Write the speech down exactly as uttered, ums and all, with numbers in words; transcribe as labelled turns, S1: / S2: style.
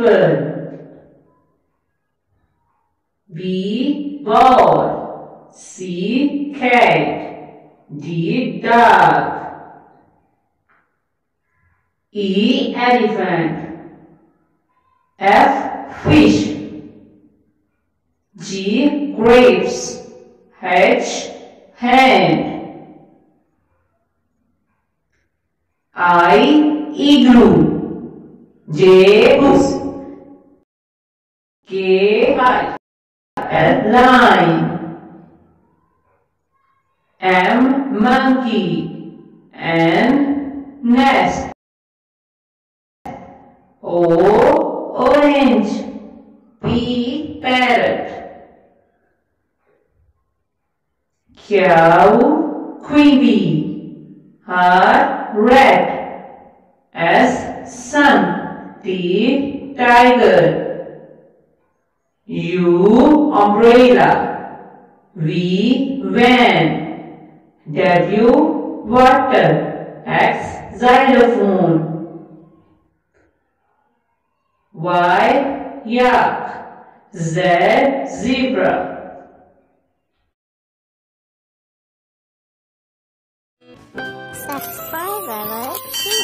S1: apple. B. Ball. C. Cat. D. Dog. E. Elephant. F. Fish. G. Grapes. H. Hand. I. Igloo. J. Goose. K. Kite. L. Lion. M. Monkey. N. Nest. O. Orange. P. Parrot. Q. Queen bee. R. Rat. S. Sun. T. Tiger. U. Umbrella. V. Van. W. Water. X. Xylophone. Y. Yak. Z. Zebra.
S2: Subscribe our